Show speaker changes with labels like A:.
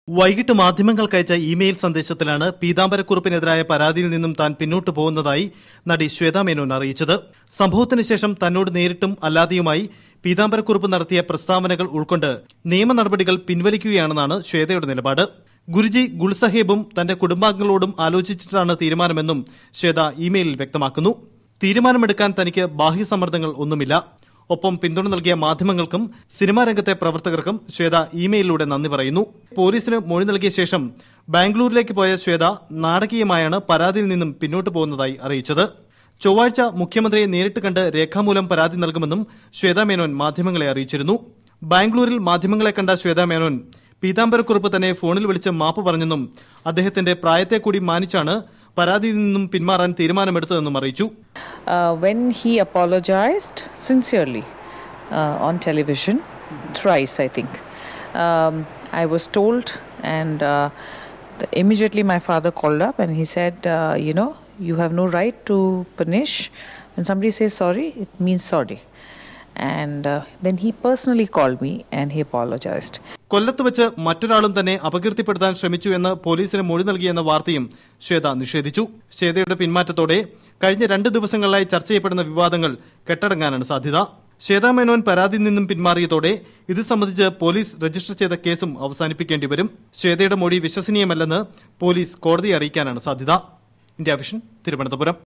A: വൈകിട്ട് മാധ്യമങ്ങൾക്കയച്ച ഇമെയിൽ സന്ദേശത്തിലാണ് പീതാംബരക്കുറുപ്പിനെതിരായ പരാതിയിൽ നിന്നും താൻ പിന്നോട്ടു പോകുന്നതായി നടി ശ്വേതാ മേനോൻ അറിയിച്ചത്. സംഭവത്തിന് ശേഷം തന്നോട് നേരിട്ടും അല്ലാതെയുമായി പീതാംബരക്കുറുപ്പ് നടത്തിയ പ്രസ്താവനകൾ ഉൾക്കൊണ്ട് നിയമ നടപടികൾ പിൻവലിക്കുകയാണെന്നാണ് ശ്വേതയുടെ നിലപാട്. ഗുരുജി ഗുൽസാഹിബും തന്റെ കുടുംബാംഗങ്ങളോടും ആലോചിച്ചിട്ടാണ് തീരുമാനമെന്നും ശ്വേത ഇമെയിലിൽ വ്യക്തമാക്കുന്നു. തീരുമാനമെടുക്കാൻ തനിക്ക് ബാഹ്യസമ്മർദ്ദങ്ങൾ ഒന്നുമില്ല. ഒപ്പം പിന്തുണ നൽകിയ മാധ്യമങ്ങൾക്കും സിനിമാ രംഗത്തെ പ്രവർത്തകർക്കും ശ്വേത ഇമെയിലിലൂടെ നന്ദി പറയുന്നു. പോലീസിന് മൊഴി നൽകിയ ശേഷം ബാംഗ്ലൂരിലേക്ക് പോയ ശ്വേത നാടകീയമായാണ് പരാതിയിൽ നിന്നും പിന്നോട്ടു പോകുന്നതായി അറിയിച്ചത്. ചൊവ്വാഴ്ച മുഖ്യമന്ത്രിയെ നേരിട്ട് കണ്ട് രേഖാമൂലം പരാതി നൽകുമെന്നും ശ്വേതാ മേനോൻ മാധ്യമങ്ങളെ അറിയിച്ചിരുന്നു. ബാംഗ്ലൂരിൽ മാധ്യമങ്ങളെ കണ്ട ശ്വേതാ മേനോൻ പീതാംബരക്കുറുപ്പ് തന്നെ ഫോണിൽ വിളിച്ച് മാപ്പ് പറഞ്ഞെന്നും അദ്ദേഹത്തിന്റെ പ്രായത്തെ കൂടി മാനിച്ചാണ് പരാതിയിൽ നിന്നും പിന്മാറാൻ തീരുമാനമെടുത്തതെന്നും അറിയിച്ചു.
B: When he apologized sincerely on television thrice, I think, I was told, and immediately my father called up and he said, you have no right to punish. When somebody says sorry, it means sorry. And then he personally called me and he apologized.
A: കൊല്ലത്ത് വെച്ച് മറ്റൊരാളും തന്നെ അപകീർത്തിപ്പെടുത്താൻ ശ്രമിച്ചു എന്ന് പോലീസിന് മൊഴി നൽകിയെന്ന വാർത്തയും ശ്വേത നിഷേധിച്ചു. ശ്വേതയുടെ പിന്മാറ്റത്തോടെ കഴിഞ്ഞ 2 ദിവസങ്ങളിലായി ചർച്ച ചെയ്യപ്പെടുന്ന വിവാദങ്ങൾ കെട്ടടങ്ങാനാണ് സാധ്യത. ശ്വേതാ മേനോൻ പരാതിയിൽ നിന്നും പിന്മാറിയതോടെ ഇത് സംബന്ധിച്ച് പോലീസ് രജിസ്റ്റർ ചെയ്ത കേസും അവസാനിപ്പിക്കേണ്ടി വരും. ശ്വേതയുടെ മൊഴി വിശ്വസനീയമല്ലെന്ന് പോലീസ് കോടതിയെ അറിയിക്കാനാണ് സാധ്യത. India vision, Thiruvananthapuram.